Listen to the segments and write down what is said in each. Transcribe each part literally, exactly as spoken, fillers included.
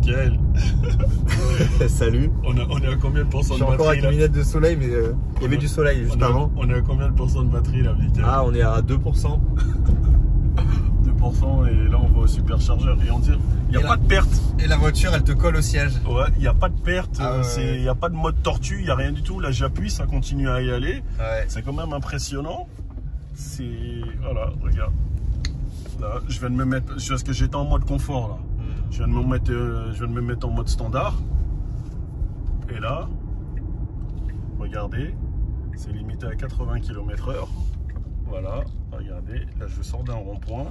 Mickaël. Salut. On, a, on est à combien de pourcents de batterie? Encore avec une lunette de soleil, mais euh, il y avait a, du soleil juste on a, avant. On est à combien de pourcents de batterie là, Mickaël? Ah, on est à deux pour cent. deux pour cent et là on va au superchargeur et on dit il n'y a pas la, de perte. Et la voiture elle te colle au siège. Ouais, il n'y a pas de perte, ah, il ouais, n'y a pas de mode tortue, il n'y a rien du tout. Là j'appuie, ça continue à y aller. Ouais. C'est quand même impressionnant. C'est. Voilà, regarde. Là, je viens de me mettre. Parce que j'étais en mode confort là. Mm. Je viens de me mettre, euh, je viens de me mettre en mode standard. Et là, regardez, c'est limité à quatre-vingts kilomètres heure. Voilà, regardez, là je sors d'un rond-point.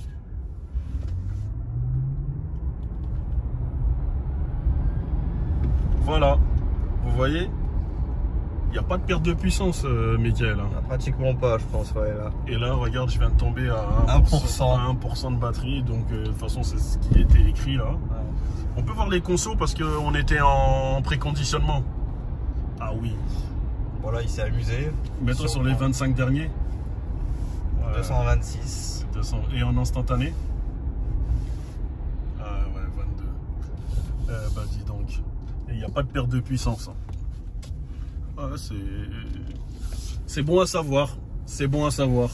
Voilà, vous voyez, il n'y a pas de perte de puissance, euh, Mickaël. Hein. Pratiquement pas, je pense, ouais, là. Et là, regarde, je viens de tomber à un pour cent, à un pour cent de batterie, donc euh, de toute façon, c'est ce qui était écrit là. Ouais. On peut voir les consos parce qu'on était en préconditionnement. Ah oui. Voilà, il s'est amusé. Mets-toi sur, sur les vingt-cinq derniers. deux cent vingt-six. deux cents. Et en instantané. Ah ouais, vingt-deux. Euh, bah dis donc. Il n'y a pas de perte de puissance. Ah, c'est bon à savoir. C'est bon à savoir.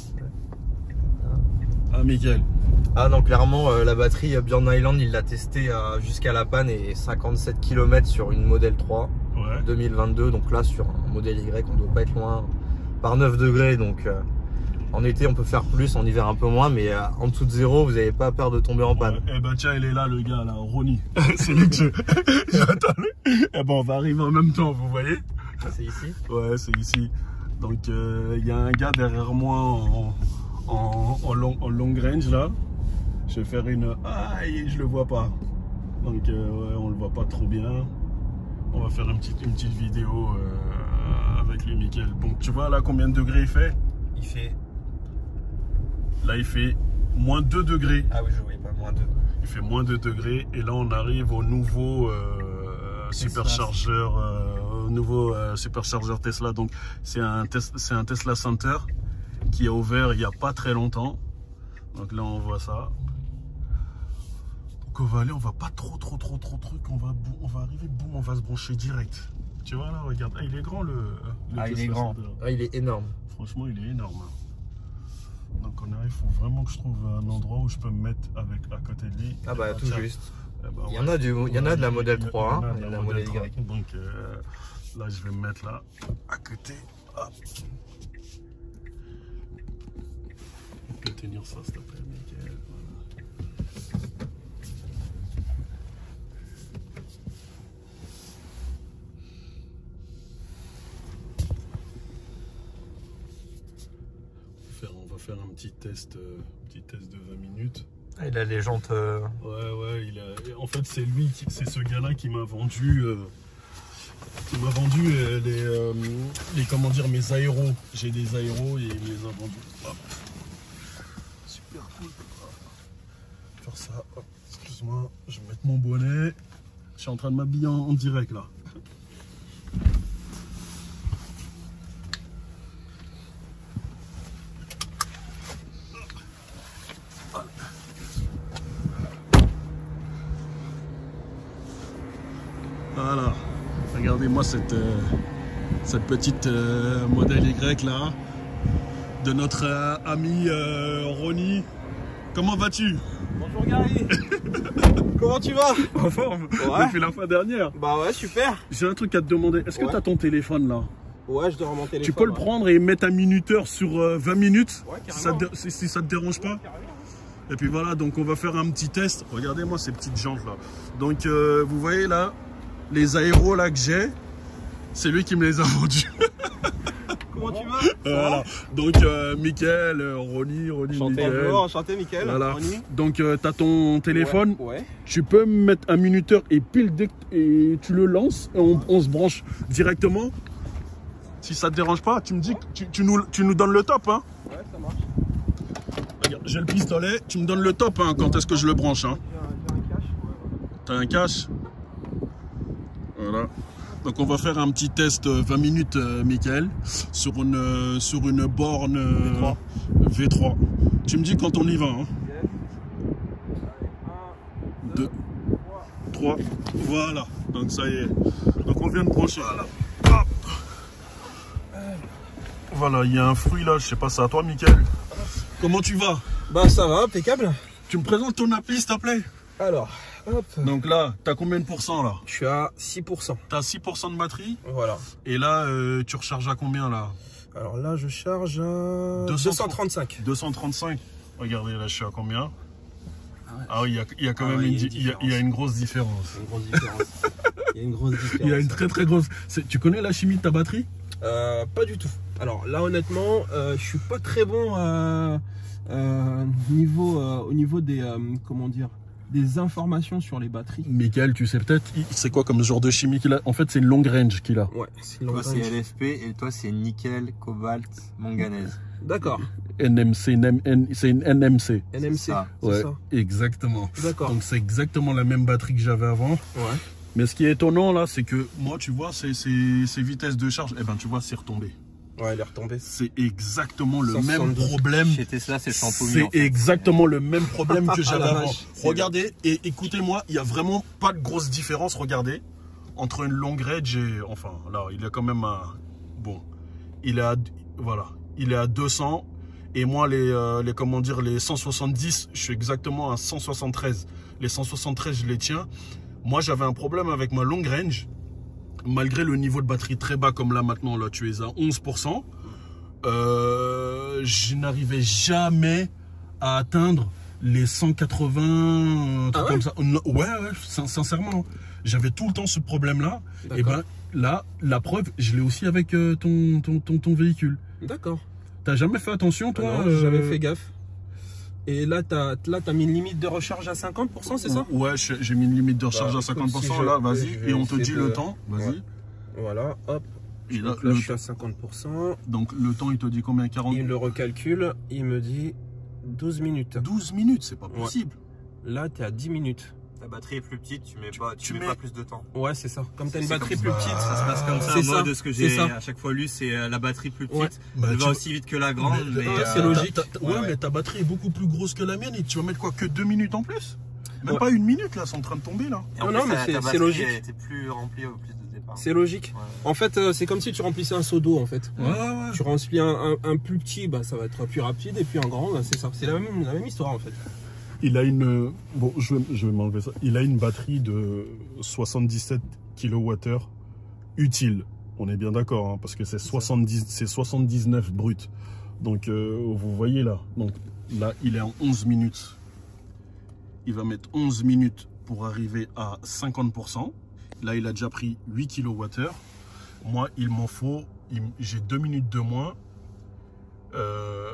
Ah, Mickaël. Ah non, clairement, euh, la batterie Björn Island, il l'a testé euh, jusqu'à la panne et cinquante-sept kilomètres sur une Model trois. Ouais. deux mille vingt-deux, donc là sur un modèle Y on doit pas être loin par neuf degrés, donc euh, en été on peut faire plus, en hiver un peu moins, mais euh, en dessous de zéro vous n'avez pas peur de tomber en panne. Ouais, eh ben tiens, il est là le gars là, Ronnie. C'est lui que je... j'attendais. Eh ben on va arriver en même temps, vous voyez. C'est ici? Ouais, c'est ici. Donc il euh, y a un gars derrière moi en, en, en, long, en long range là. Je vais faire une... Aïe, je le vois pas. Donc euh, ouais, on le voit pas trop bien. On va faire une petite, une petite vidéo euh, avec lui, Mickaël. Donc tu vois là combien de degrés il fait? Il fait... Là il fait moins deux degrés. Ah oui, je voyais pas, moins deux. Il fait moins deux degrés. Et là on arrive au nouveau euh, superchargeur, euh, au nouveau euh, superchargeur Tesla. Donc c'est un, c'est un Tesla Center qui a ouvert il n'y a pas très longtemps. Donc là on voit ça. Donc on va aller, on va pas trop trop trop trop truc, on va on va arriver, boum, on va se brancher direct. Tu vois là, regarde, ah, il est grand le, le ah, il est grand. Ah, il est énorme. Franchement, il est énorme. Donc on arrive, il faut vraiment que je trouve un endroit où je peux me mettre avec à côté de lui. Ah bah tout tiens. Juste. Eh ben, il y en a du, il y en a de la Model trois, il y en a de la Model Y. Donc euh, là je vais me mettre là à côté. Hop. On peut tenir ça s'il te plaît, Mickaël. Faire un petit test, euh, petit test de vingt minutes. Il a les jantes. Euh... Ouais, ouais, il a... en fait, c'est lui, c'est ce gars-là qui m'a vendu, euh, qui m'a vendu euh, les, euh, les, comment dire, mes aéros. J'ai des aéros et il me les a vendus. Hop. Super cool. Faire ça. Excuse-moi, je vais mettre mon bonnet. Je suis en train de m'habiller en, en direct là. Voilà, regardez-moi cette, euh, cette petite euh, Model Y là, de notre euh, ami euh, Ronnie. Comment vas-tu? Bonjour Gary. Comment tu vas? En forme, ouais. Depuis la fin dernière. Bah ouais, super. J'ai un truc à te demander, est-ce que ouais. tu as ton téléphone là? Ouais, je dois remonter téléphone. Tu peux le ouais. prendre et mettre un minuteur sur euh, vingt minutes, ouais, si, ça te, si, si ça te dérange pas? Ouais, et puis voilà, donc on va faire un petit test. Regardez-moi ces petites jantes là. Donc euh, vous voyez là, les aéros là que j'ai, c'est lui qui me les a vendus. Comment tu vas? Voilà. Donc euh, Mickaël, Ronnie, Ronnie, enchanté. Bonjour, enchanté Mickaël. Voilà. Ronnie. Donc euh, tu as ton téléphone, ouais, ouais. Tu peux mettre un minuteur et pile dès que et tu le lances et on, on se branche directement. Si ça te dérange pas, tu me dis, tu, tu, nous, tu nous donnes le top, hein? Ouais, ça marche. Regarde, j'ai le pistolet, tu me donnes le top, hein, quand est-ce que je le branche, hein? J'ai un, un cache. T'as un cache? Voilà. Donc on va faire un petit test vingt minutes, euh, Mickaël, sur une, euh, sur une borne euh, V trois. V trois. Tu me dis quand on y va, hein? Yes. Allez, un, deux, trois. trois. Voilà. Donc ça y est. Donc on vient de brancher. Voilà. Hop. Voilà, il y a un fruit là. Je sais pas, c'est à toi, Mickaël. Comment tu vas? Bah ça va, impeccable. Tu me présentes ton appli, s'il te plaît? Alors, hop. Donc là, t'as combien de pourcents là? Je suis à six pour cent. T'as six pour cent de batterie? Voilà. Et là, euh, tu recharges à combien là? Alors là, je charge à deux cent trente-cinq. deux cent trente-cinq. Regardez, là, je suis à combien? Ah, ouais. Ah oui, il y a, il y a quand ah même ouais, une, il y a une il y a, il y a une grosse différence. Une grosse différence. Il y a une grosse différence. Il y a une très très grosse. Tu connais la chimie de ta batterie? euh, Pas du tout. Alors là, honnêtement, euh, je suis pas très bon euh, euh, niveau, euh, au niveau des euh, comment dire, des informations sur les batteries. Mickaël, tu sais peut-être, c'est quoi comme genre de chimie qu'il a? En fait, c'est une long range qu'il a. Ouais, c'est une long range. Toi, c'est L F P et toi, c'est nickel, cobalt, manganèse. D'accord. N M C, c'est une N M C. N M C, c'est ouais, ça. Exactement. D'accord. Donc c'est exactement la même batterie que j'avais avant. Ouais. Mais ce qui est étonnant là, c'est que moi, tu vois, ces vitesses de charge, eh ben tu vois, c'est retombé. Ouais, elle est retombée. C'est exactement le cent même problème. Chez Tesla, c'est Champomy. C'est en fait. exactement le même problème que j'avais ah, avant. vache, Regardez et écoutez-moi, il n'y a vraiment pas de grosse différence. Regardez, entre une long range et enfin là, il est quand même à bon, il est à voilà, il est à deux cents et moi les euh, les comment dire les cent soixante-dix, je suis exactement à cent soixante-treize. Les cent soixante-treize, je les tiens. Moi, j'avais un problème avec ma long range. Malgré le niveau de batterie très bas comme là maintenant, là tu es à onze pour cent, euh, je n'arrivais jamais à atteindre les cent quatre-vingts, ah ouais comme ça. Non, ouais, ouais, sincèrement, j'avais tout le temps ce problème-là. Et ben là, la preuve, je l'ai aussi avec euh, ton, ton, ton, ton véhicule. D'accord. T'as jamais fait attention, toi? Non, euh... j'avais fait gaffe. Et là, tu as, as mis une limite de recharge à cinquante pour cent, c'est ça? Ouais, j'ai mis une limite de recharge bah, à cinquante pour cent. Si là, vas-y, et on te dit de... le temps. Vas-y. Ouais. Voilà, hop. Et là, là le... je suis à cinquante pour cent. Donc, le temps, il te dit combien? quarante? Il le recalcule, il me dit douze minutes. douze minutes, c'est pas possible. Ouais. Là, tu es à dix minutes. Ta batterie est plus petite, tu mets pas, tu, tu mets, mets pas plus de temps. Ouais, c'est ça. Comme tu as une batterie plus ça. petite, ça se passe comme ça. C'est Moi, ça. de ce que j'ai à chaque fois lu, c'est la batterie plus petite. Ouais. Bah, elle va tu... aussi vite que la grande, mais, mais euh, c'est logique. Ouais, ouais, mais ta batterie est beaucoup plus grosse que la mienne et tu vas mettre quoi? Que deux minutes en plus? Même ouais. pas une minute là, c'est en train de tomber là. Non, non, mais c'est logique. T'es plus rempli au plus de départ. C'est logique. Ouais. En fait, euh, c'est comme si tu remplissais un seau d'eau en fait. Ouais, ouais. Tu remplis un, un, un plus petit, bah ça va être plus rapide, et puis un grand, bah, c'est ça. C'est la même, la même histoire en fait. Il a une, bon, je vais, je vais m'enlever ça. Il a une batterie de soixante-dix-sept kilowattheures utile. On est bien d'accord, hein, parce que c'est soixante-dix, c'est soixante-dix-neuf brut. Donc, euh, vous voyez là. Donc là, il est en onze minutes. Il va mettre onze minutes pour arriver à cinquante pour cent. Là, il a déjà pris huit kilowattheures. Moi, il m'en faut, j'ai deux minutes de moins. Euh...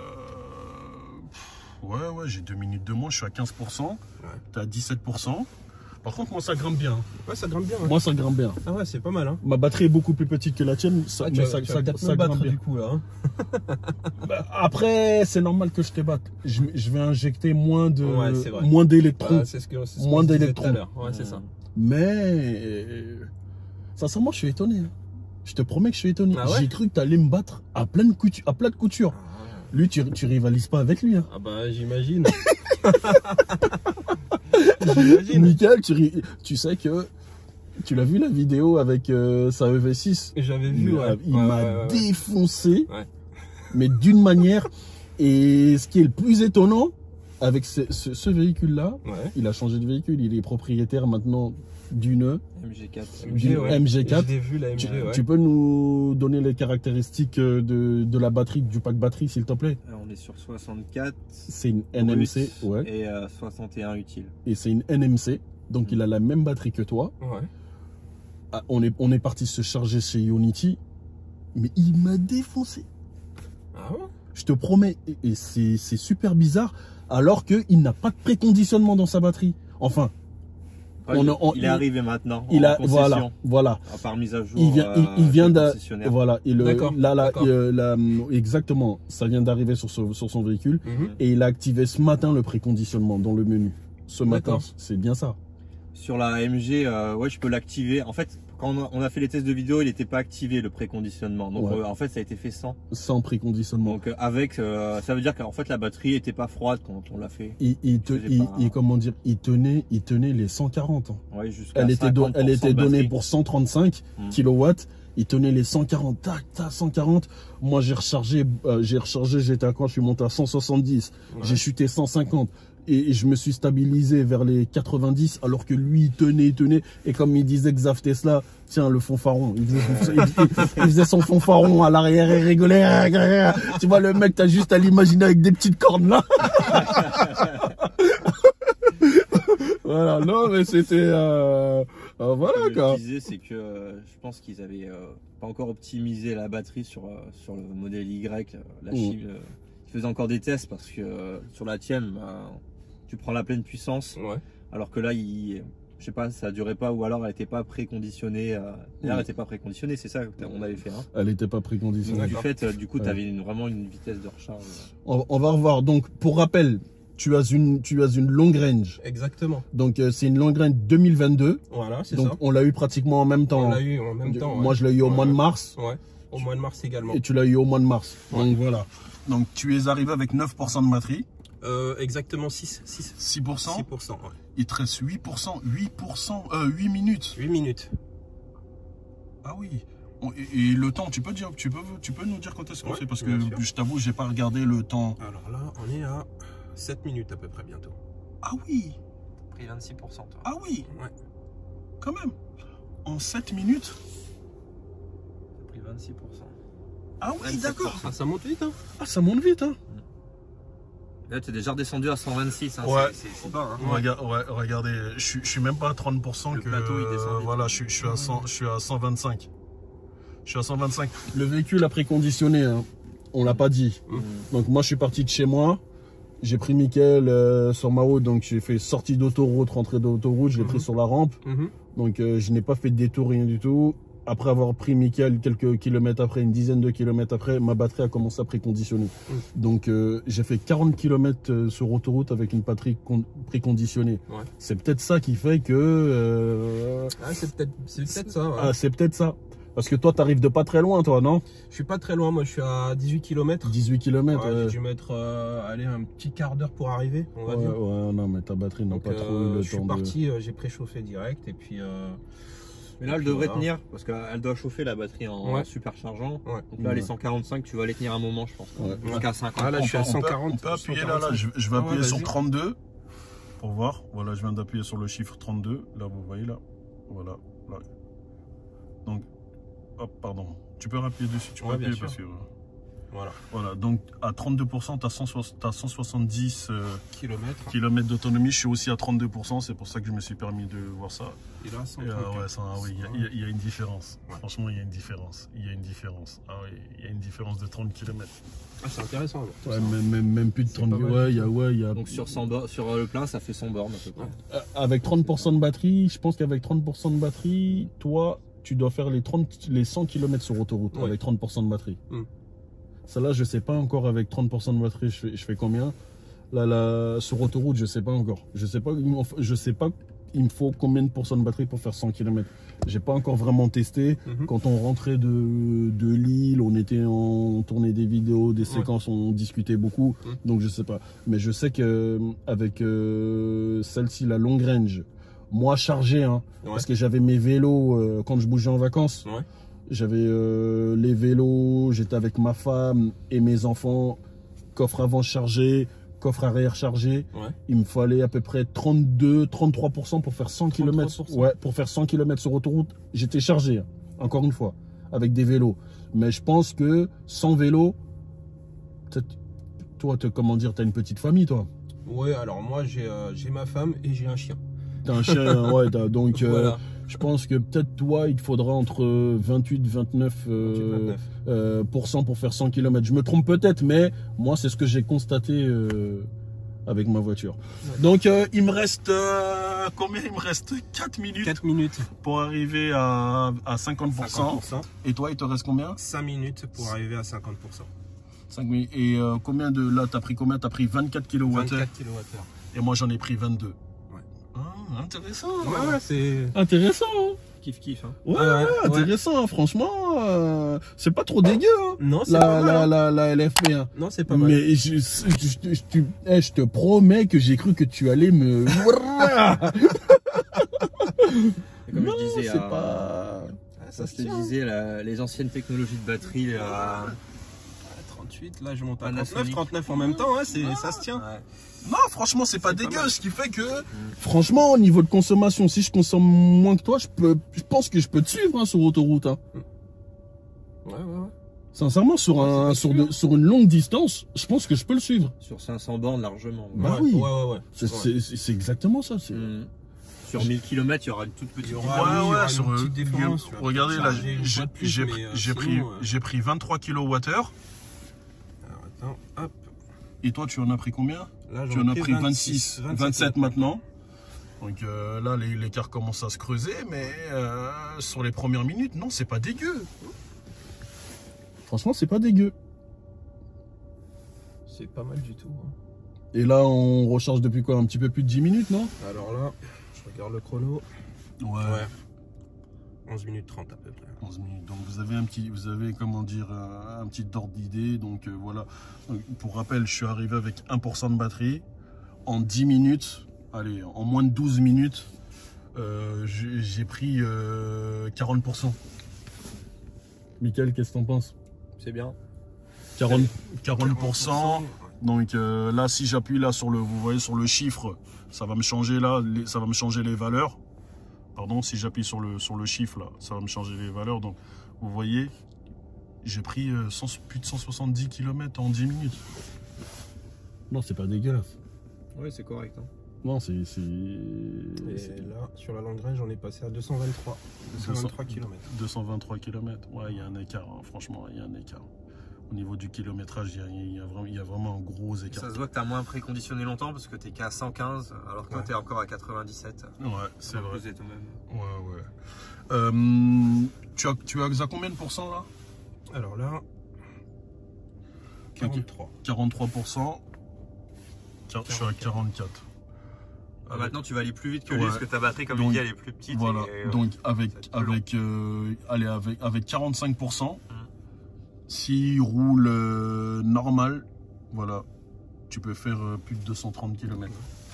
Ouais, ouais, j'ai deux minutes de moins, je suis à quinze pour cent. Ouais. T'es à dix-sept pour cent. Par contre, moi, ça grimpe bien. Ouais, ça grimpe bien. Ouais. Moi, ça grimpe bien. Ah ouais, c'est pas mal. Hein. Ma batterie est beaucoup plus petite que la tienne, ça, ah, mais tu ça, tu ça, ça, ça grimpe bien. Du coup, là, hein. Bah, après, c'est normal que je te batte. Je, je vais injecter moins de, ouais, moins d'électrons. Ah, c'est ce que, ce moins d'électrons. Ouais, c'est ça. Mais, sincèrement, je suis étonné. Hein. Je te promets que je suis étonné. Ah ouais, j'ai cru que tu allais me battre à pleine couture, à plat de couture. Lui, tu, tu rivalises pas avec lui. Hein. Ah bah, j'imagine. Mickaël, tu, tu sais que tu l'as vu la vidéo avec euh, sa E V six. J'avais vu, ouais. Il ouais, m'a ouais, ouais, défoncé, ouais. mais d'une manière. Et ce qui est le plus étonnant avec ce, ce, ce véhicule-là, ouais. il a changé de véhicule. Il est propriétaire maintenant d'une M G quatre. M G, ouais. M G quatre. Je l'ai vu, la M G, tu, ouais. tu peux nous donner les caractéristiques de, de la batterie, du pack batterie, s'il te plaît? Alors, on est sur soixante-quatre. C'est une N M C, ouais. Et euh, soixante et un utile. Et c'est une N M C, donc mmh. il a la même batterie que toi. Ouais. Ah, on est, on est parti se charger chez Ionity, mais il m'a défoncé. Ah ouais? Je te promets, et, et c'est super bizarre, alors qu'il n'a pas de préconditionnement dans sa batterie. Enfin. On, on, on, il est arrivé maintenant. Il a, voilà, voilà. À part mise à jour. Il vient, il, il vient de, voilà. Et le, là, là, euh, là, exactement. Ça vient d'arriver sur, sur son véhicule. Mm-hmm. Et il a activé ce matin le préconditionnement dans le menu. Ce matin, c'est bien ça. Sur la M G, euh, ouais, je peux l'activer. En fait, quand on a, on a fait les tests de vidéo, il n'était pas activé le préconditionnement. Donc Ouais. euh, en fait, ça a été fait sans. Sans préconditionnement. Donc euh, avec, euh, ça veut dire qu'en fait la batterie n'était pas froide quand on l'a fait. Il, il, te, il, pas... il, comment dire, il tenait, il tenait les cent quarante. Hein. Ouais, jusqu'à elle était, do, elle était donnée pour cent trente-cinq mmh. kilowatts. Il tenait les cent quarante, tac, tac, cent quarante. Moi, j'ai rechargé, euh, j'ai rechargé, j'étais à quoi? Je suis monté à cent soixante-dix. Ouais. J'ai chuté cent cinquante. Et, et je me suis stabilisé vers les quatre-vingt-dix, alors que lui, il tenait, il tenait. Et comme il disait Xav Tesla, tiens, le fanfaron. Il faisait, il, il, il faisait son fanfaron à l'arrière et rigolait. Tu vois, le mec, t'as juste à l'imaginer avec des petites cornes là. Voilà, non, mais c'était... Euh, euh, voilà, Ce que quoi. je disais, c'est que euh, je pense qu'ils avaient euh, pas encore optimisé la batterie sur, euh, sur le modèle Y. La Chine, mmh. euh, ils faisaient encore des tests parce que euh, sur la tienne, bah, tu prends la pleine puissance. Ouais. Alors que là, il, je sais pas, ça durait pas ou alors elle n'était pas préconditionnée. Euh, D'ailleurs, mmh. elle n'était pas préconditionnée, c'est ça qu'on avait fait. Hein. Elle n'était pas préconditionnée. Du fait, euh, du coup, tu avais une, vraiment une vitesse de recharge. On, on va revoir. Donc, pour rappel, tu as une, tu as une long range. Exactement. Donc, euh, c'est une long range deux mille vingt-deux. Voilà, c'est ça. Donc, on l'a eu pratiquement en même temps. On l'a eu en même temps. Moi, ouais. je l'ai eu au ouais. mois de mars. Ouais, au mois de mars également. Et tu l'as eu au mois de mars. Ouais. Donc, voilà. Donc, tu es arrivé avec neuf pour cent de batterie. Euh, exactement six. six pour cent. six pour cent, ouais. Il te reste huit pour cent. huit pour cent. Euh, huit minutes. huit minutes. Ah oui. Et, et le temps, tu peux dire, tu peux, tu peux nous dire quand est-ce qu'on ouais, c'est parce que sûr. Je t'avoue, j'ai pas regardé le temps. Alors là, on est à sept minutes à peu près bientôt. Ah oui. T'as pris vingt-six pour cent toi. Ah oui. Ouais. Quand même. En sept minutes. T'as pris vingt-six pour cent. Ah oui, d'accord. Ah, ça monte vite, hein. Ah, ça monte vite, hein. Là, tu es déjà redescendu à cent vingt-six. Hein. Ouais. C'est pas. Hein. Ouais. Regarde, ouais, regardez, je, je suis même pas à trente pour cent le que. plateau, il descend vite. Voilà, je, je, suis à cent, je suis à cent vingt-cinq. Je suis à cent vingt-cinq. Le véhicule a préconditionné, hein. On l'a pas dit. Mmh. Donc moi, je suis parti de chez moi. J'ai pris Mickaël euh, sur ma route, donc j'ai fait sortie d'autoroute, rentrée d'autoroute, je l'ai mmh. pris sur la rampe. Mmh. Donc euh, je n'ai pas fait de détour, rien du tout. Après avoir pris Mickaël quelques kilomètres après, une dizaine de kilomètres après, ma batterie a commencé à préconditionner. Mmh. Donc euh, j'ai fait quarante kilomètres euh, sur autoroute avec une batterie préconditionnée. Ouais. C'est peut-être ça qui fait que... Euh... Ah, c'est peut-être peut ça. Ouais. Ah, c'est peut-être ça. Parce que toi, tu arrives de pas très loin, toi, non? Je suis pas très loin, moi je suis à dix-huit kilomètres. dix-huit kilomètres. Ouais, ouais. J'ai dû mettre euh, allez, un petit quart d'heure pour arriver, on va ouais, dire. Ouais, non, mais ta batterie n'a pas euh, trop eu le je temps. Je suis parti, de... euh, j'ai préchauffé direct et puis. Euh, mais là, elle devrait voilà. tenir parce qu'elle doit chauffer la batterie en ouais. superchargeant. Ouais. Donc là, ouais. les cent quarante-cinq, tu vas les tenir un moment, je pense. Ouais. Jusqu'à cinquante. Ah, là, je suis à cent quarante. On peut, on peut appuyer là, là. Je, je vais ah, appuyer ouais, sur trente-deux pour voir. Voilà, je viens d'appuyer sur le chiffre trente-deux. Là, vous voyez là. Voilà. Là. Donc, hop, pardon. Tu peux appuyer dessus, tu peux ouais, appuyer parce que... Voilà. Voilà, donc à trente-deux pour cent, tu as cent soixante-dix euh, kilomètres kilomètres d'autonomie. Je suis aussi à trente-deux pour cent, c'est pour ça que je me suis permis de voir ça. Et là, Et, euh, ouais, ça, oui, il y, y, y a une différence. Ouais. Franchement, il y a une différence. Il y a une différence. Ah oui, il y a une différence de trente kilomètres. Ah, c'est intéressant. Ouais, même, même, même plus de trente. Ouais, y a, ouais, y a... Donc sur, cent sur le plein, ça fait cent bornes à peu près. Euh, avec trente pour cent de batterie, je pense qu'avec trente pour cent de batterie, toi, tu dois faire les, trente, les cent kilomètres sur autoroute ouais. avec trente pour cent de batterie. Mm. Celle-là, je sais pas encore avec trente pour cent de batterie, je fais, je fais combien. Là, là, sur autoroute, je sais pas encore. Je sais pas, je sais pas, il me faut combien de pourcents de batterie pour faire cent kilomètres. J'ai pas encore vraiment testé. Mm-hmm. Quand on rentrait de, de Lille, on était en, on tournait des vidéos, des séquences, ouais. on discutait beaucoup. Mm. Donc je sais pas. Mais je sais que avec euh, celle-ci, la long range, moi chargé, hein, ouais. parce que j'avais mes vélos euh, quand je bougeais en vacances. Ouais. J'avais euh, les vélos, j'étais avec ma femme et mes enfants, coffre avant chargé, coffre arrière chargé. Ouais. Il me fallait à peu près trente-deux, trente-trois pour cent pour faire cent kilomètres. Ouais, pour faire cent kilomètres sur autoroute, j'étais chargé, encore une fois, avec des vélos. Mais je pense que sans vélo, toi, te, comment dire, t'as une petite famille, toi? Ouais, alors moi, j'ai euh, j'ai ma femme et j'ai un chien. T'as un chien, ouais, as, donc... Euh, voilà. Je pense que peut-être toi, il te faudra entre vingt-huit et vingt-neuf euh, euh, pour cent pour faire cent kilomètres. Je me trompe peut-être, mais moi, c'est ce que j'ai constaté euh, avec ma voiture. Ouais. Donc, euh, il me reste euh, combien? Il me reste quatre minutes. quatre minutes. Pour arriver à, à cinquante pour cent. cinquante pour cent. Et toi, il te reste combien? cinq minutes pour arriver à cinquante pour cent. cinq minutes. Et euh, combien de... Là, tu as pris combien? Tu as pris vingt-quatre kilowattheures. vingt-quatre kilowattheures. Et moi, j'en ai pris vingt-deux. Ouais. Ah, intéressant. Ouais, ouais, c'est... Intéressant. Hein. Kiff kiff. Hein. Ouais, ouais, ouais, intéressant, hein, franchement. Euh, c'est pas trop dégueu. Hein, non, c'est la, pas mal. La, hein. la, la L F P. Hein. Non, c'est pas mal. Mais je, je, je, je, te, eh, je te promets que j'ai cru que tu allais me. Comme non, je disais, c'est à... pas. Ah, ça, je te disais, la, les anciennes technologies de batterie. À... trente-huit, là je monte à trente-neuf, trente-neuf en même temps, hein, c'est, ah, ça se tient. Ouais. Non, franchement, c'est pas dégueu, pas ce qui fait que, mmh. franchement, au niveau de consommation, si je consomme moins que toi, je peux, je pense que je peux te suivre hein, sur autoroute. Hein. Ouais, ouais, ouais. Sincèrement, sur un, sur, de, sur une longue distance, je pense que je peux le suivre. Sur cinq cents bornes largement. Bah ouais, oui. Ouais, ouais, ouais. C'est, ouais. c'est, c'est exactement ça. C'est... Mmh. Sur mille kilomètres, il y aura une toute petite. Ouais, ouais, ouais, sur une petite défense. Regardez là, j'ai, j'ai, mais, euh, j'ai pris, euh... j'ai pris vingt-trois kilowattheures. Alors attends, hop. Et toi, tu en as pris combien? Là, tu en as pris vingt-six, vingt-six, vingt-sept maintenant. Donc euh, là, l'écart commence à se creuser, mais euh, sur les premières minutes, non, c'est pas dégueu. Franchement, c'est pas dégueu. C'est pas mal du tout. Hein. Et là, on recharge depuis quoi? Un petit peu plus de dix minutes, non? Alors là, je regarde le chrono. Ouais. ouais. onze minutes trente à peu près. onze minutes. Donc vous avez un petit, vous avez comment dire, un, un petit ordre d'idée. Donc euh, voilà. Donc, pour rappel, je suis arrivé avec un pour cent de batterie. En dix minutes, allez, en moins de douze minutes, euh, j'ai pris euh, quarante pour cent. Mickaël, qu'est-ce que t'en penses? C'est bien. quarante pour cent. Donc euh, là, si j'appuie là sur le, vous voyez sur le chiffre, ça va me changer là, les, ça va me changer les valeurs. Pardon, si j'appuie sur le sur le chiffre là, ça va me changer les valeurs. Donc vous voyez, j'ai pris euh, cent, plus de cent soixante-dix kilomètres en dix minutes. Non, c'est pas dégueulasse. Oui, c'est correct. Hein. Non, c'est. Et là, sur la longue range, on est passé à deux cent vingt-trois. deux cent vingt-trois kilomètres. deux cent vingt-trois kilomètres. Ouais, il y a un écart, hein. Franchement, il y a un écart. Au niveau du kilométrage, il y a, il y a, vraiment, il y a vraiment un gros écart. Ça se voit que tu as moins préconditionné longtemps parce que tu es qu'à cent quinze alors que toi ouais. tu es encore à quatre-vingt-dix-sept. Ouais, c'est vrai. Même. Ouais, ouais. Euh, tu, as, tu as à combien de pourcents là? Alors là, quarante-trois. quarante-trois pour cent. Je suis à quarante-quatre. Ah, maintenant tu vas aller plus vite que lui ouais. parce que ta batterie, comme il dit, elle est plus petite. Voilà, et, donc avec, avec, euh, allez, avec, avec quarante-cinq pour cent. Hum. S'il roule euh, normal, voilà, tu peux faire euh, plus de deux cent trente kilomètres.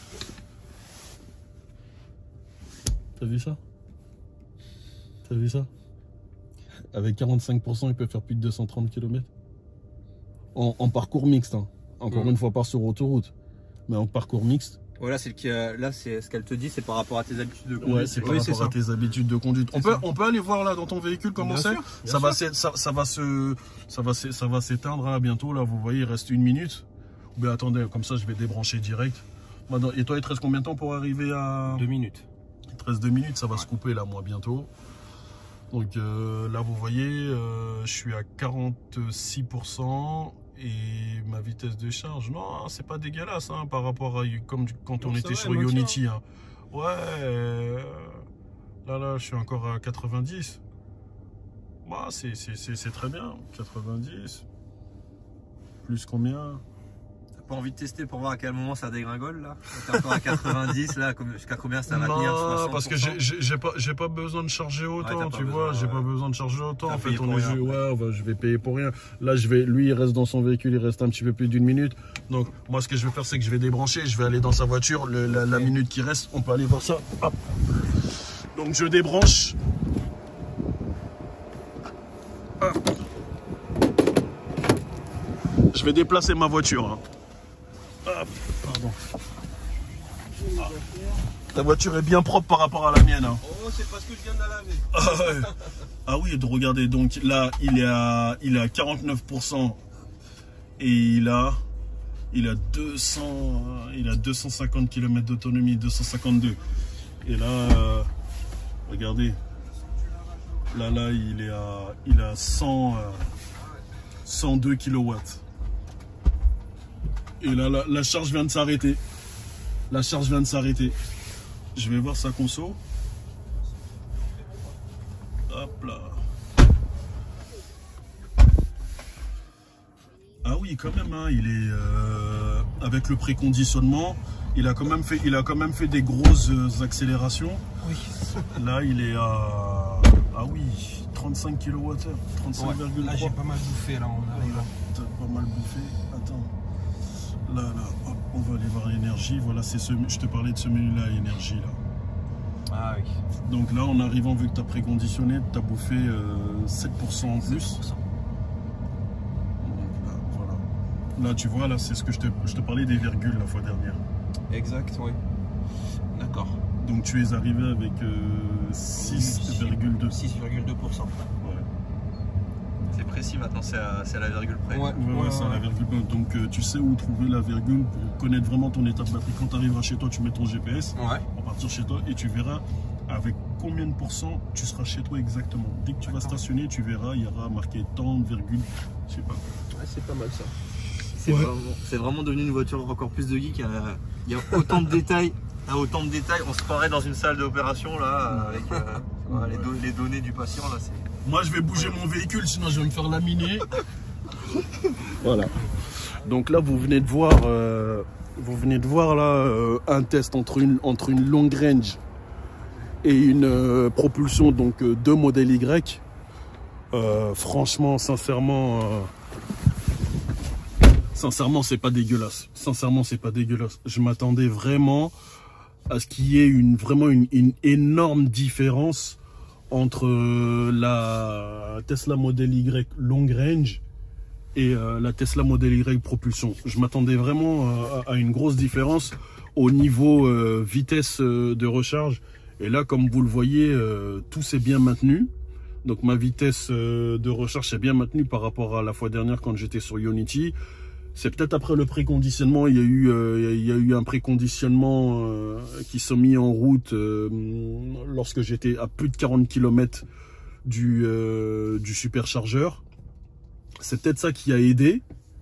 T'as vu ça? T'as vu ça? Avec quarante-cinq pour cent, il peut faire plus de deux cent trente kilomètres. En, en parcours mixte, hein. Encore mmh. une fois, pas sur autoroute, mais en parcours mixte. Voilà, c'est euh, là, c'est ce qu'elle te dit, c'est par rapport à tes habitudes de conduite. Ouais, c'est par oui, rapport à tes habitudes de conduite. On peut, on peut aller voir là dans ton véhicule comment c'est. Ça, va ça, ça va se, ça va, ça va s'éteindre hein, bientôt. Là, vous voyez, il reste une minute. Mais attendez, comme ça, je vais débrancher direct. Et toi, il te reste combien de temps pour arriver à deux minutes. Il te reste deux minutes, ça va ouais. se couper là, moi, bientôt. Donc euh, là, vous voyez, euh, je suis à quarante-six pour cent. Et ma vitesse de charge, non, c'est pas dégueulasse hein, par rapport à comme quand non, on était sur Ionity. Hein. Ouais, euh, là, là, je suis encore à quatre-vingt-dix. Bah, c'est très bien. quatre-vingt-dix. Plus combien? Pas envie de tester pour voir à quel moment ça dégringole là? T'es encore à quatre-vingt-dix là, jusqu'à combien ça va non, tenir? Non, parce que j'ai pas, pas besoin de charger autant, ouais, tu vois, j'ai ouais. pas besoin de charger autant. En fait, on est rien, ouais, ouais, je vais payer pour rien. Là, je vais, lui, il reste dans son véhicule, il reste un petit peu plus d'une minute. Donc, moi, ce que je vais faire, c'est que je vais débrancher, je vais aller dans sa voiture, le, la, la minute qui reste, on peut aller voir ça. Hop. Donc, je débranche. Hop. Je vais déplacer ma voiture. Hein. Ah, pardon. Ah. Ta voiture est bien propre par rapport à la mienne. Hein. Oh, c'est parce que je viens de la laver. Ah, ouais. Ah oui, regardez, donc là, il est à, il est à quarante-neuf pour cent et il a, il a deux cents, il a deux cent cinquante kilomètres d'autonomie, deux cent cinquante-deux. Et là, euh, regardez, là, là, il est à, il a cent, euh, cent deux kilowatts. Et là, la, la charge vient de s'arrêter. La charge vient de s'arrêter. Je vais voir sa conso. Hop là. Ah oui, quand même, hein, il est euh, avec le préconditionnement, Il a quand même fait, il a quand même fait des grosses accélérations. Oui. Là, il est à, ah oui, trente-cinq kilowattheures, trente-cinq virgule trois. Là, j'ai pas mal bouffé, là, on arrive. T'as pas mal bouffé. Attends. Là, là, hop, on va aller voir l'énergie. Voilà, c'est ce, je te parlais de ce menu-là, énergie, là. Ah oui. Donc là, en arrivant, vu que tu as préconditionné, tu as bouffé euh, sept pour cent en plus. sept pour cent. Donc là, voilà. Là, tu vois, là, c'est ce que je te, je te parlais des virgules la fois dernière. Exact, oui. D'accord. Donc tu es arrivé avec euh, six virgule deux. six virgule deux pour cent. Ouais. C'est précis maintenant, c'est à, à la virgule près. Ouais, ouais, ouais, c'est à la virgule. Donc euh, tu sais où trouver la virgule pour connaître vraiment ton état de batterie. Quand tu arriveras chez toi, tu mets ton G P S. Ouais. On va partir chez toi et tu verras avec combien de pourcents tu seras chez toi exactement. Dès que tu vas stationner, tu verras, il y aura marqué tant de virgule. Je sais pas. Ouais, c'est pas mal ça. C'est ouais. vraiment, vraiment devenu une voiture encore plus de geek. Il y a autant de détails. À autant de détails, on se croirait dans une salle d'opération là, avec euh, ouais, les, do les données du patient là. Moi je vais bouger mon véhicule, sinon je vais me faire laminer. Voilà. Donc là vous venez de voir, euh, vous venez de voir là euh, un test entre une entre une long range et une euh, propulsion, donc euh, deux modèles Y. Euh, franchement, sincèrement, euh, sincèrement c'est pas dégueulasse. Sincèrement c'est pas dégueulasse. Je m'attendais vraiment à ce qu'il y ait une, vraiment une, une énorme différence entre euh, la Tesla Model Y Long Range et euh, la Tesla Model Y Propulsion. Je m'attendais vraiment euh, à, à une grosse différence au niveau euh, vitesse euh, de recharge. Et là, comme vous le voyez, euh, tout s'est bien maintenu. Donc ma vitesse euh, de recharge s'est bien maintenue par rapport à la fois dernière quand j'étais sur Ionity. C'est peut-être après le préconditionnement, il y a eu, euh, il y a eu un préconditionnement euh, qui s'est mis en route euh, lorsque j'étais à plus de quarante kilomètres du, euh, du superchargeur. C'est peut-être ça qui a aidé.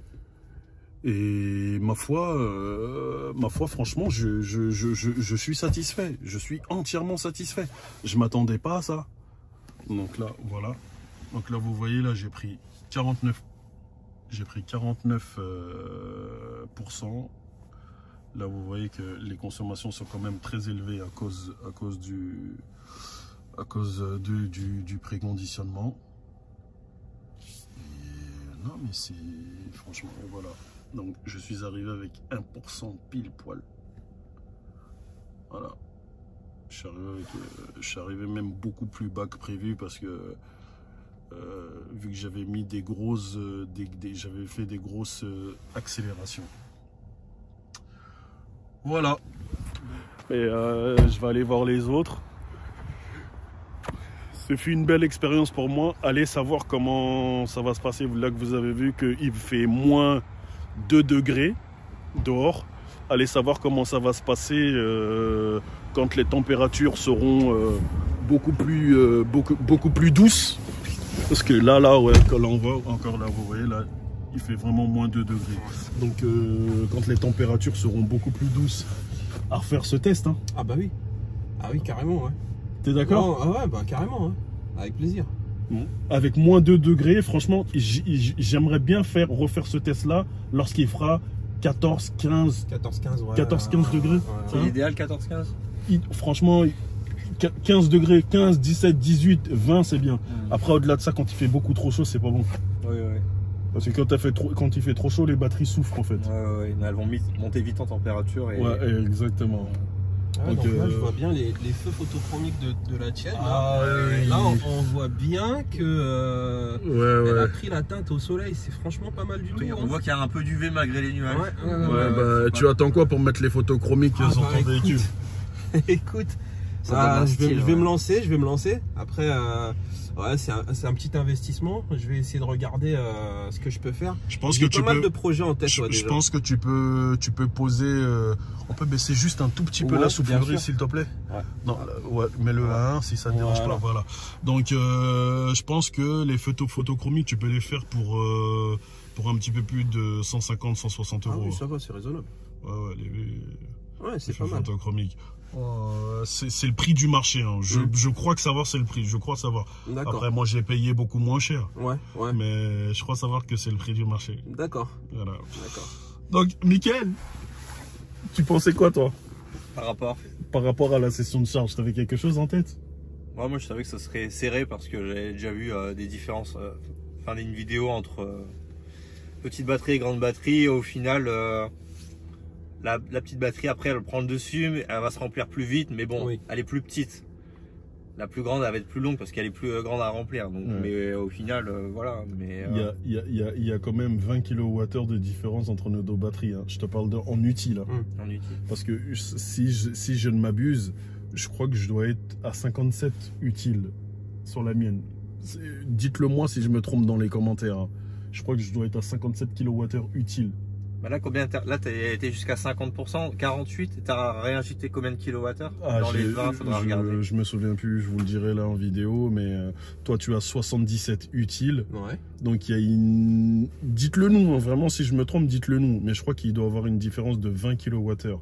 Et ma foi, euh, ma foi, franchement, je, je, je, je, je suis satisfait. Je suis entièrement satisfait. Je m'attendais pas à ça. Donc là, voilà. Donc là, vous voyez, là, j'ai pris quarante-neuf. J'ai pris quarante-neuf pour cent. Là, vous voyez que les consommations sont quand même très élevées à cause, à cause du, à cause de, du, du préconditionnement. Et non, mais c'est franchement, voilà. Donc, je suis arrivé avec un pour cent pile poil. Voilà. Je suis arrivé, avec, euh, je suis arrivé même beaucoup plus bas que prévu parce que Euh, vu que j'avais mis des grosses, euh, des, des, j'avais fait des grosses euh, accélérations. Voilà. Et euh, je vais aller voir les autres. Ce fut une belle expérience pour moi. Allez savoir comment ça va se passer. Là que vous avez vu qu'il fait moins deux degrés dehors. Allez savoir comment ça va se passer euh, quand les températures seront euh, beaucoup plus, euh, beaucoup, beaucoup plus douces. Parce que là, là, ouais, quand on voit encore là, vous voyez, là, il fait vraiment moins deux degrés. Donc, euh, quand les températures seront beaucoup plus douces, à refaire ce test. Hein. Ah bah oui. Ah oui, carrément, ouais. T'es d'accord? Ah ouais, bah carrément, hein. Avec plaisir. Bon. Avec moins deux degrés, franchement, j'aimerais bien faire refaire ce test-là lorsqu'il fera quatorze, quinze, quatorze, quinze, ouais, quatorze, quinze ouais, degrés. Ouais, ouais, c'est l'idéal, quatorze, quinze. Franchement, quinze degrés, quinze, dix-sept, dix-huit, vingt, c'est bien. Mmh. Après, au-delà de ça, quand il fait beaucoup trop chaud, c'est pas bon. Oui, oui. Parce que quand, fait trop, quand il fait trop chaud, les batteries souffrent en fait. Ouais, ouais, elles vont monter vite en température. Et... Ouais, exactement. Ah, donc, donc euh... là, je vois bien les, les feux photochromiques de, de la tienne. Ah, là, ouais, là on, on voit bien que euh, ouais, elle ouais. a pris la teinte au soleil. C'est franchement pas mal du oui, tout. On hein. voit qu'il y a un peu d'U V malgré les nuages. Ouais, ouais, ouais, ouais, bah, tu attends quoi pour mettre les photochromiques ah, sur bah, ton écoute, véhicule? Écoute, ah, je, vais, style, je vais ouais. me lancer, je vais me lancer. Après, euh, ouais, c'est un, un petit investissement. Je vais essayer de regarder euh, ce que je peux faire. Je pense que pas tu mal peux. de projets en tête. Je, ouais, je pense que tu peux, tu peux poser. Euh, on peut baisser juste un tout petit peu ouais, la soufflerie, s'il te plaît. Ouais. Non, ouais, mets-le à un si ça ne dérange voilà. pas. Voilà. Donc, euh, je pense que les photos photochromiques, tu peux les faire pour euh, pour un petit peu plus de cent cinquante, cent soixante euros. Ah oui, ça va, c'est raisonnable. Ouais, ouais, les, ouais, c'est pas mal. Photochromiques. Euh, c'est le prix du marché. Hein. Je, mmh. je crois que savoir c'est le prix. Je crois savoir. Après, moi, j'ai payé beaucoup moins cher. Ouais, ouais. Mais je crois savoir que c'est le prix du marché. D'accord. Voilà. D'accord. Donc, Mickaël, tu pensais quoi, toi? Par rapport Par rapport à la session de charge, t'avais quelque chose en tête? Ouais, moi je savais que ça serait serré parce que j'avais déjà vu euh, des différences, euh, enfin une vidéo entre euh, petite batterie et grande batterie. Au final, euh, la, la petite batterie après elle prend le dessus, mais elle va se remplir plus vite, mais bon, oui. Elle est plus petite. La plus grande, elle va être plus longue parce qu'elle est plus euh, grande à remplir. Donc, ouais. Mais euh, au final, euh, voilà. Mais, euh... il, y a, il, y a, il y a quand même vingt kilowattheures de différence entre nos deux batteries. Hein. Je te parle de, en utile. Hein. Mmh. En utile. Parce que si je, si je ne m'abuse, je crois que je dois être à cinquante-sept utiles sur la mienne. Dites-le moi si je me trompe dans les commentaires. Hein. Je crois que je dois être à cinquante-sept kilowattheures utiles. Bah là, combien là, tu as été jusqu'à cinquante pour cent, quarante-huit, tu as réinjecté combien de kilowattheures? Ah, dans les vingt, faudra je, regarder. Je me souviens plus, je vous le dirai là en vidéo, mais euh, toi tu as soixante-dix-sept utiles. Ouais. Donc il y a une... Dites-le nous, hein, vraiment si je me trompe, dites-le nous. Mais je crois qu'il doit avoir une différence de vingt kilowattheures.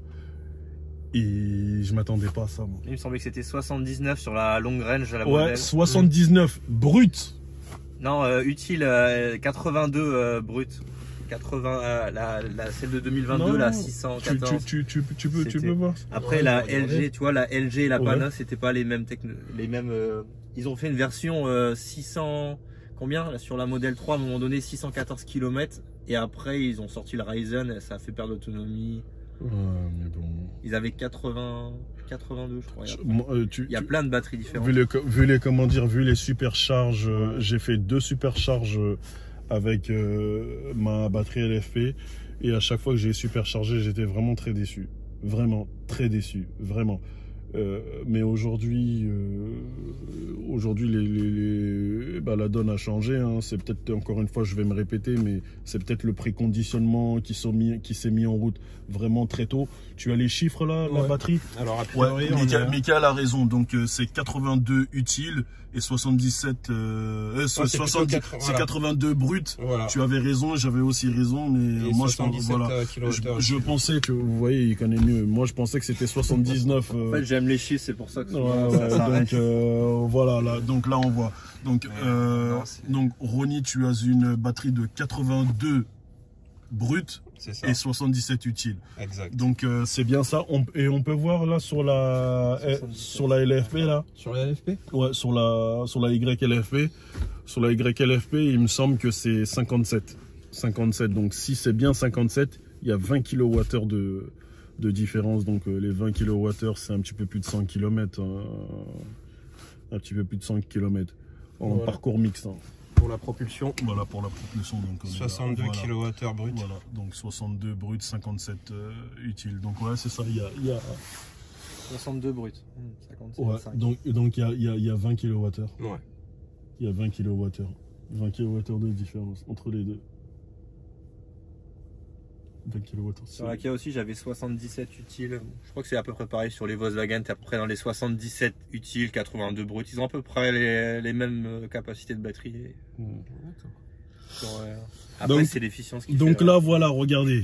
Et je m'attendais pas à ça. Moi. Il me semblait que c'était soixante-dix-neuf sur la long range à la ouais, modèle. soixante-dix-neuf mmh. brut. Non, euh, utile euh, quatre-vingt-deux euh, brut. quatre-vingts, euh, la, la, celle de deux mille vingt-deux, non, la six cent quatorze. Tu, tu, tu, tu, peux, tu peux voir. Après, ouais, la L G, tu vois, la L G et la Panos, ouais. C'était pas les mêmes techno... les mêmes. Euh... Ils ont fait une version euh, six cents. Combien là, sur la modèle trois, à un moment donné, six cent quatorze kilomètres. Et après, ils ont sorti le Ryzen, ça a fait perdre d'autonomie. Ouais, mais bon. Ils avaient quatre-vingts, quatre-vingt-deux, je crois. Je, moi, euh, tu, il y a tu, plein de batteries différentes. Vu les, vu les, comment dire, vu les supercharges, euh, j'ai fait deux supercharges. Euh, avec euh, ma batterie L F P et à chaque fois que j'ai superchargé, j'étais vraiment très déçu, vraiment très déçu, vraiment. Euh, mais aujourd'hui, euh, aujourd'hui, les, les, les, bah, la donne a changé. Hein. C'est peut-être, encore une fois, je vais me répéter, mais c'est peut-être le préconditionnement qui s'est mis, qui s'est mis en route vraiment très tôt. Tu as les chiffres là, ouais. La batterie? Alors, a priori, ouais, Mika, a... Mika a raison. Donc, euh, c'est quatre-vingt-deux utiles et soixante-dix-sept. Euh, ouais, c'est voilà. quatre-vingt-deux brut. Voilà. Tu avais raison, j'avais aussi raison, mais et moi, je, voilà, je, je pensais que, vous voyez, il connaît mieux. Moi, je pensais que c'était soixante-dix-neuf. Euh... En fait, j'aime les chiffres, c'est pour ça que ouais, ça, ouais, ça donc euh, voilà, là, donc là on voit. Donc, euh, non, donc Ronnie, tu as une batterie de quatre-vingt-deux brut et soixante-dix-sept utiles. Exact. Donc euh, c'est bien ça. On, et on peut voir là sur la sur la L F P là. Sur la L F P. Ouais, sur la sur la Y L F P. Sur la Y L F P, il me semble que c'est cinquante-sept. cinquante-sept. Donc si c'est bien cinquante-sept, il y a vingt kilowattheures de de différence. Donc euh, les vingt kilowattheures, c'est un petit peu plus de cent kilomètres. Hein, un petit peu plus de cent kilomètres en voilà. Parcours mixte. Hein. Pour la propulsion. Voilà, pour la propulsion. Donc, soixante-deux voilà. kilowattheures brut. Voilà, donc soixante-deux brut, cinquante-sept euh, utile. Donc ouais, c'est ça. Il y a, il y a... soixante-deux brut. cinquante-sept, ouais, donc donc il y a, il y a, il y a vingt kilowattheures. Ouais. Il y a vingt kilowattheures. vingt kilowattheures de différence entre les deux. vingt kilowattheures. Sur la Kia aussi, j'avais soixante-dix-sept utiles. Je crois que c'est à peu près pareil sur les Volkswagen. Tu es à peu près dans les soixante-dix-sept utiles, quatre-vingt-deux brut. Ils ont à peu près les, les mêmes capacités de batterie. Mmh. Sur, euh... Après, c'est l'efficience qui Donc fait, là, ouais. voilà, regardez.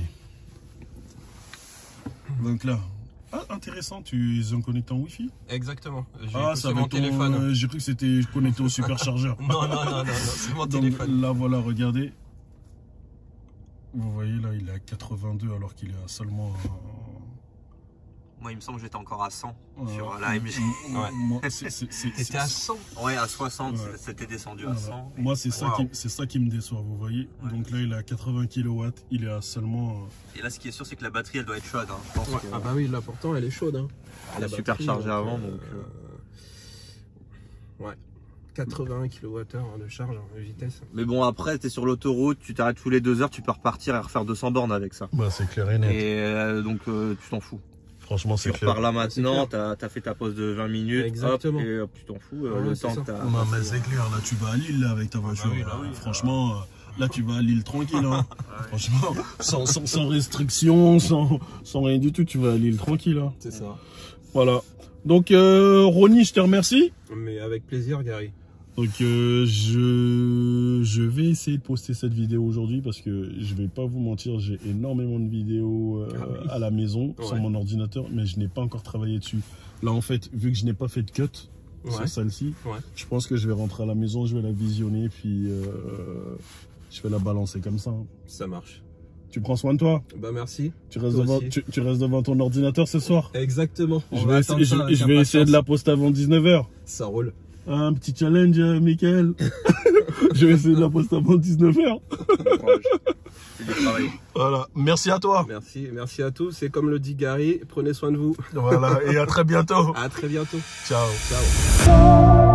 Donc là. Ah, intéressant, tu es en connecté en Wi-Fi? Exactement. Ah, ça mon téléphone. Euh, J'ai cru que c'était connecté au superchargeur. non, non, non, non, non c'est mon Donc, téléphone. Là, voilà, regardez. Vous voyez là, il est à quatre-vingt-deux alors qu'il est à seulement. Euh... Moi, il me semble que j'étais encore à cent euh, sur la M G. Ouais. T'étais à cent? Ouais, à soixante, ouais. C'était descendu voilà. à cent. Moi, c'est ça, wow. qui, ça qui me déçoit, vous voyez. Ouais. Donc là, il est à quatre-vingts kilowatts, il est à seulement. Euh... Et là, ce qui est sûr, c'est que la batterie, elle doit être chaude. Hein. Je pense ouais. que... Ah, bah oui, là, pourtant, elle est chaude. Hein. Elle a super chargé avant. Donc, euh... Ouais. quatre-vingts kilowattheures de charge en vitesse. Mais bon, après, tu es sur l'autoroute, tu t'arrêtes tous les deux heures, tu peux repartir et refaire deux cents bornes avec ça. Bah, c'est clair et net. Et euh, donc, euh, tu t'en fous. Franchement, c'est clair. Par là maintenant, tu as, as fait ta pause de vingt minutes. Exactement. Hop, et hop, tu t'en fous. Euh, ouais, le temps que tu as. Non, mais c'est clair, là, tu vas à Lille là, avec ta voiture. Ah, bah oui, là, oui, franchement, euh, là, tu vas à Lille tranquille. Hein. Ouais. Franchement, sans, sans, sans restriction, sans, sans rien du tout, tu vas à Lille tranquille. Hein. C'est ça. Voilà. Donc, euh, Ronnie, je te remercie. Mais avec plaisir, Gary. Donc euh, je, je vais essayer de poster cette vidéo aujourd'hui parce que je vais pas vous mentir, j'ai énormément de vidéos euh, ah oui. à la maison ouais. sur mon ordinateur, mais je n'ai pas encore travaillé dessus. Là en fait, vu que je n'ai pas fait de cut ouais. sur celle-ci, ouais. je pense que je vais rentrer à la maison, je vais la visionner puis euh, je vais la balancer comme ça. Hein. Ça marche. Tu prends soin de toi. Bah merci. Tu restes, devant, tu, tu restes devant ton ordinateur ce soir. Exactement. On je vais, essayer, ça, je, je vais essayer de la poster avant dix-neuf heures. Ça roule. Un petit challenge, euh, Mickaël. Je vais essayer de la poster avant dix-neuf heures. Voilà. Merci à toi. Merci. Merci à tous. Et comme le dit Gary, prenez soin de vous. Voilà. Et à très bientôt. À très bientôt. Ciao. Ciao.